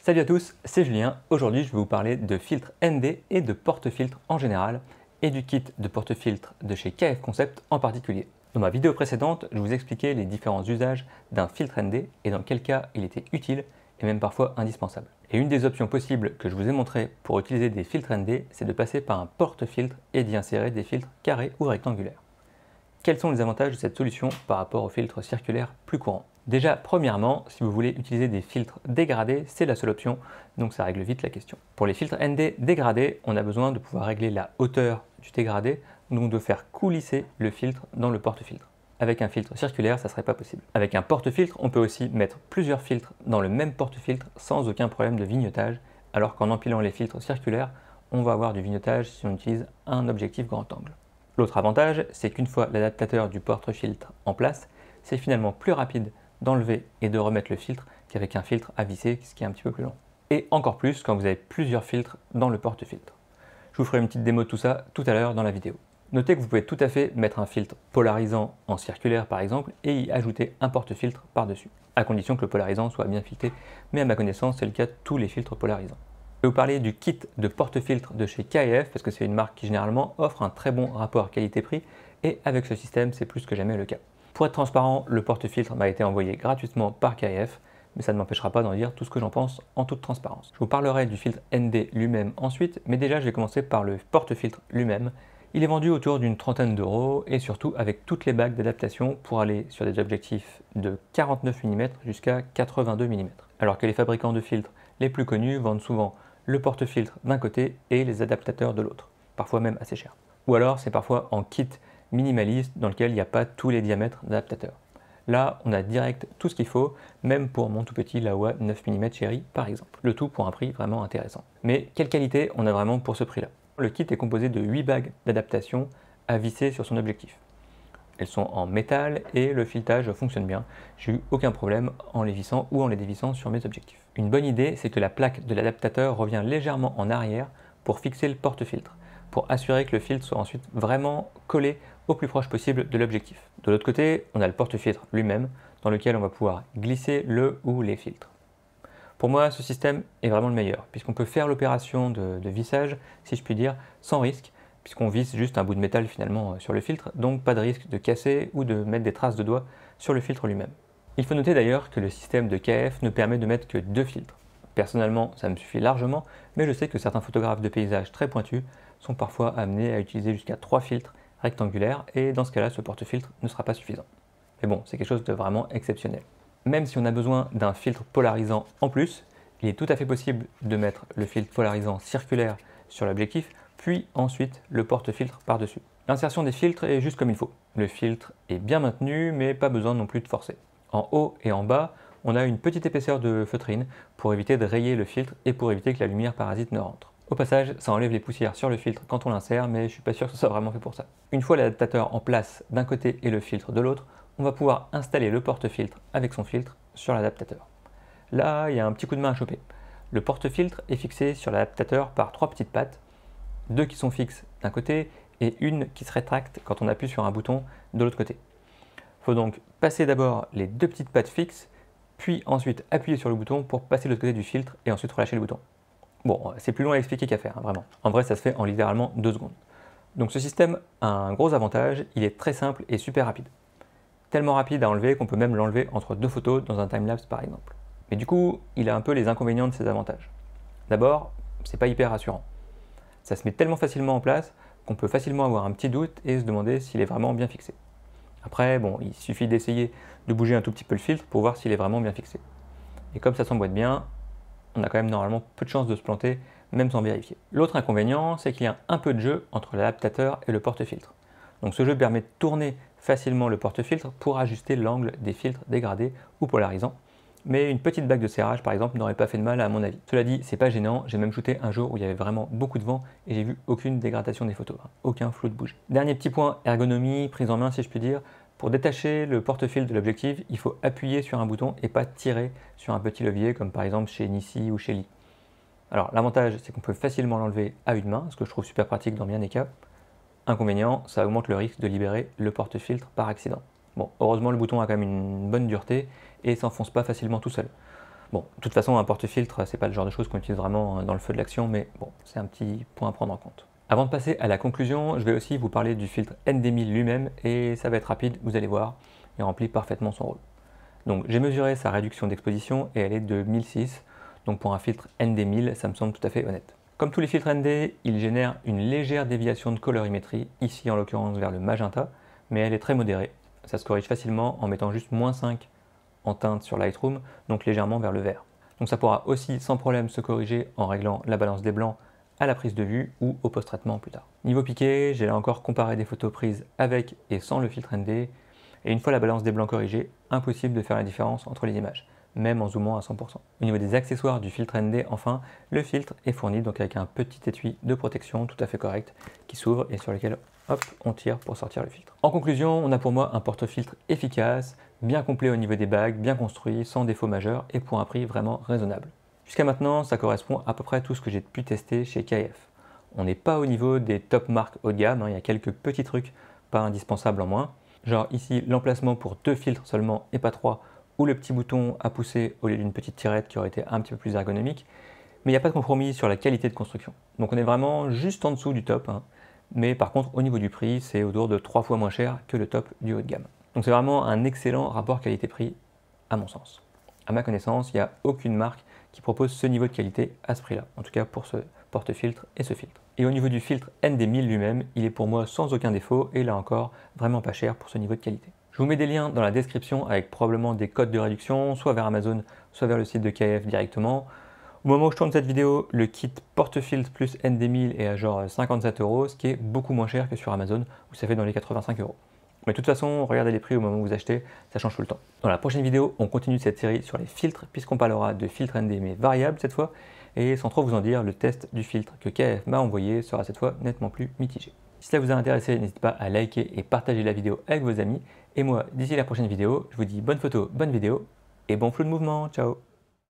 Salut à tous, c'est Julien. Aujourd'hui, je vais vous parler de filtres ND et de porte-filtres en général et du kit de porte-filtres de chez KF Concept en particulier. Dans ma vidéo précédente, je vous expliquais les différents usages d'un filtre ND et dans quel cas il était utile et même parfois indispensable. Et une des options possibles que je vous ai montré pour utiliser des filtres ND, c'est de passer par un porte-filtre et d'y insérer des filtres carrés ou rectangulaires. Quels sont les avantages de cette solution par rapport aux filtres circulaires plus courants? Déjà, premièrement, si vous voulez utiliser des filtres dégradés, c'est la seule option, donc ça règle vite la question. Pour les filtres ND dégradés, on a besoin de pouvoir régler la hauteur du dégradé, donc de faire coulisser le filtre dans le porte-filtre. Avec un filtre circulaire, ça ne serait pas possible. Avec un porte-filtre, on peut aussi mettre plusieurs filtres dans le même porte-filtre sans aucun problème de vignotage, alors qu'en empilant les filtres circulaires, on va avoir du vignotage si on utilise un objectif grand angle. L'autre avantage, c'est qu'une fois l'adaptateur du porte-filtre en place, c'est finalement plus rapide d'enlever et de remettre le filtre qu'avec un filtre à visser, ce qui est un petit peu plus long. Et encore plus quand vous avez plusieurs filtres dans le porte-filtre. Je vous ferai une petite démo de tout ça tout à l'heure dans la vidéo. Notez que vous pouvez tout à fait mettre un filtre polarisant en circulaire par exemple et y ajouter un porte-filtre par-dessus, à condition que le polarisant soit bien filtré, mais à ma connaissance c'est le cas de tous les filtres polarisants. Je vais vous parler du kit de porte-filtre de chez KF parce que c'est une marque qui généralement offre un très bon rapport qualité-prix et avec ce système c'est plus que jamais le cas. Pour être transparent, le porte-filtre m'a été envoyé gratuitement par KF, mais ça ne m'empêchera pas d'en dire tout ce que j'en pense en toute transparence. Je vous parlerai du filtre ND lui-même ensuite, mais déjà je vais commencer par le porte-filtre lui-même. Il est vendu autour d'une trentaine d'euros et surtout avec toutes les bagues d'adaptation pour aller sur des objectifs de 49 mm jusqu'à 82 mm. Alors que les fabricants de filtres les plus connus vendent souvent le porte-filtre d'un côté et les adaptateurs de l'autre, parfois même assez cher. Ou alors c'est parfois en kit minimaliste dans lequel il n'y a pas tous les diamètres d'adaptateur. Là, on a direct tout ce qu'il faut, même pour mon tout petit Laowa 9 mm chéri par exemple. Le tout pour un prix vraiment intéressant. Mais quelle qualité on a vraiment pour ce prix-là? Le kit est composé de 8 bagues d'adaptation à visser sur son objectif. Elles sont en métal et le filetage fonctionne bien. J'ai eu aucun problème en les vissant ou en les dévissant sur mes objectifs. Une bonne idée, c'est que la plaque de l'adaptateur revient légèrement en arrière pour fixer le porte-filtre, pour assurer que le filtre soit ensuite vraiment collé au plus proche possible de l'objectif. De l'autre côté, on a le porte-filtre lui-même, dans lequel on va pouvoir glisser le ou les filtres. Pour moi, ce système est vraiment le meilleur, puisqu'on peut faire l'opération de vissage, si je puis dire, sans risque, puisqu'on visse juste un bout de métal finalement sur le filtre, donc pas de risque de casser ou de mettre des traces de doigts sur le filtre lui-même. Il faut noter d'ailleurs que le système de KF ne permet de mettre que 2 filtres. Personnellement, ça me suffit largement, mais je sais que certains photographes de paysages très pointus sont parfois amenés à utiliser jusqu'à 3 filtres rectangulaires, et dans ce cas-là, ce porte-filtre ne sera pas suffisant. Mais bon, c'est quelque chose de vraiment exceptionnel. Même si on a besoin d'un filtre polarisant en plus, il est tout à fait possible de mettre le filtre polarisant circulaire sur l'objectif, puis ensuite le porte-filtre par-dessus. L'insertion des filtres est juste comme il faut. Le filtre est bien maintenu, mais pas besoin non plus de forcer. En haut et en bas, on a une petite épaisseur de feutrine pour éviter de rayer le filtre et pour éviter que la lumière parasite ne rentre. Au passage, ça enlève les poussières sur le filtre quand on l'insère, mais je suis pas sûr que ce soit vraiment fait pour ça. Une fois l'adaptateur en place d'un côté et le filtre de l'autre, on va pouvoir installer le porte-filtre avec son filtre sur l'adaptateur. Là, il y a un petit coup de main à choper. Le porte-filtre est fixé sur l'adaptateur par 3 petites pattes, 2 qui sont fixes d'un côté et une qui se rétracte quand on appuie sur un bouton de l'autre côté. Il faut donc passer d'abord les 2 petites pattes fixes, puis ensuite appuyer sur le bouton pour passer de l'autre côté du filtre et ensuite relâcher le bouton. Bon, c'est plus long à expliquer qu'à faire, vraiment. En vrai, ça se fait en littéralement 2 secondes. Donc ce système a un gros avantage, il est très simple et super rapide. Tellement rapide à enlever qu'on peut même l'enlever entre 2 photos dans un timelapse par exemple. Mais du coup, il a un peu les inconvénients de ses avantages. D'abord, c'est pas hyper rassurant. Ça se met tellement facilement en place qu'on peut facilement avoir un petit doute et se demander s'il est vraiment bien fixé. Après, bon, il suffit d'essayer de bouger un tout petit peu le filtre pour voir s'il est vraiment bien fixé. Et comme ça s'emboîte bien, on a quand même normalement peu de chances de se planter, même sans vérifier. L'autre inconvénient, c'est qu'il y a un peu de jeu entre l'adaptateur et le porte-filtre. Donc ce jeu permet de tourner facilement le porte-filtre pour ajuster l'angle des filtres dégradés ou polarisants. Mais une petite bague de serrage par exemple n'aurait pas fait de mal à mon avis. Cela dit, c'est pas gênant, j'ai même shooté un jour où il y avait vraiment beaucoup de vent et j'ai vu aucune dégradation des photos, aucun flou de bouger. Dernier petit point, ergonomie, prise en main si je puis dire. Pour détacher le porte-filtre de l'objectif, il faut appuyer sur un bouton et pas tirer sur un petit levier comme par exemple chez Nissi ou chez Lee. Alors l'avantage c'est qu'on peut facilement l'enlever à une main, ce que je trouve super pratique dans bien des cas. Inconvénient, ça augmente le risque de libérer le porte-filtre par accident. Bon, heureusement le bouton a quand même une bonne dureté et s'enfonce pas facilement tout seul. Bon, de toute façon, un porte-filtre, c'est pas le genre de choses qu'on utilise vraiment dans le feu de l'action, mais bon, c'est un petit point à prendre en compte. Avant de passer à la conclusion, je vais aussi vous parler du filtre ND1000 lui-même, et ça va être rapide, vous allez voir, il remplit parfaitement son rôle. Donc j'ai mesuré sa réduction d'exposition et elle est de 1006, donc pour un filtre ND1000, ça me semble tout à fait honnête. Comme tous les filtres ND, il génère une légère déviation de colorimétrie, ici en l'occurrence vers le magenta, mais elle est très modérée. Ça se corrige facilement en mettant juste -5 en teinte sur Lightroom, donc légèrement vers le vert. Donc ça pourra aussi sans problème se corriger en réglant la balance des blancs à la prise de vue ou au post-traitement plus tard. Niveau piqué, j'ai là encore comparé des photos prises avec et sans le filtre ND, et une fois la balance des blancs corrigée, impossible de faire la différence entre les images, même en zoomant à 100%. Au niveau des accessoires du filtre ND, enfin, le filtre est fourni donc avec un petit étui de protection tout à fait correct qui s'ouvre et sur lequel hop, on tire pour sortir le filtre. En conclusion, on a pour moi un porte-filtre efficace, bien complet au niveau des bagues, bien construit, sans défaut majeur et pour un prix vraiment raisonnable. Jusqu'à maintenant, ça correspond à peu près à tout ce que j'ai pu tester chez KF. On n'est pas au niveau des top marques haut de gamme, il y a quelques petits trucs pas indispensables en moins. Genre ici, l'emplacement pour 2 filtres seulement et pas 3, ou le petit bouton à pousser au lieu d'une petite tirette qui aurait été un petit peu plus ergonomique. Mais il n'y a pas de compromis sur la qualité de construction. Donc on est vraiment juste en dessous du top. Mais par contre, au niveau du prix, c'est autour de 3 fois moins cher que le top du haut de gamme. Donc c'est vraiment un excellent rapport qualité-prix, à mon sens. À ma connaissance, il n'y a aucune marque qui propose ce niveau de qualité à ce prix-là, en tout cas pour ce porte-filtre et ce filtre. Et au niveau du filtre ND1000 lui-même, il est pour moi sans aucun défaut et là encore, vraiment pas cher pour ce niveau de qualité. Je vous mets des liens dans la description avec probablement des codes de réduction, soit vers Amazon, soit vers le site de KF directement. Au moment où je tourne cette vidéo, le kit porte-filtre plus ND1000 est à genre 57 €, ce qui est beaucoup moins cher que sur Amazon, où ça fait dans les 85 €. Mais de toute façon, regardez les prix au moment où vous achetez, ça change tout le temps. Dans la prochaine vidéo, on continue cette série sur les filtres, puisqu'on parlera de filtres ND mais variables cette fois, et sans trop vous en dire, le test du filtre que KF m'a envoyé sera cette fois nettement plus mitigé. Si cela vous a intéressé, n'hésitez pas à liker et partager la vidéo avec vos amis, et moi, d'ici la prochaine vidéo, je vous dis bonne photo, bonne vidéo, et bon flou de mouvement, ciao!